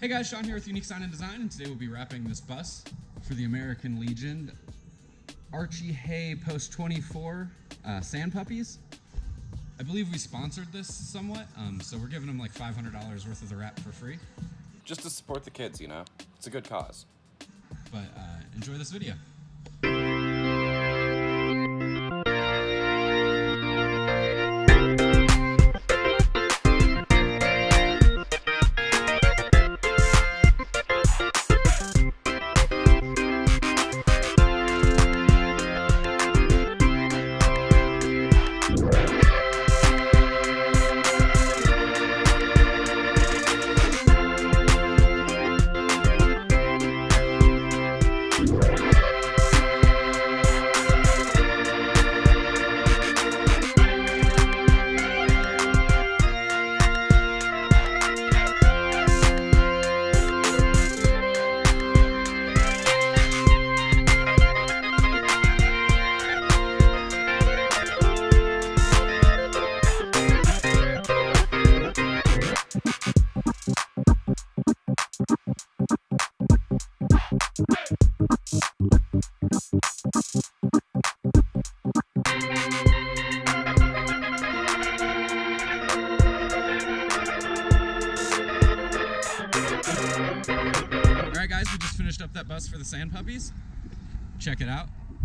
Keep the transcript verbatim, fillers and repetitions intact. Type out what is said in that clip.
Hey guys, Shawn here with Unique Sign and Design, and today we'll be wrapping this bus for the American Legion Archie Hay Post twenty-four uh, Sand Puppies. I believe we sponsored this somewhat, um, so we're giving them like five hundred dollars worth of the wrap for free. Just to support the kids, you know? It's a good cause. But uh, enjoy this video. Alright guys, we just finished up that bus for the Sand Puppies. Check it out.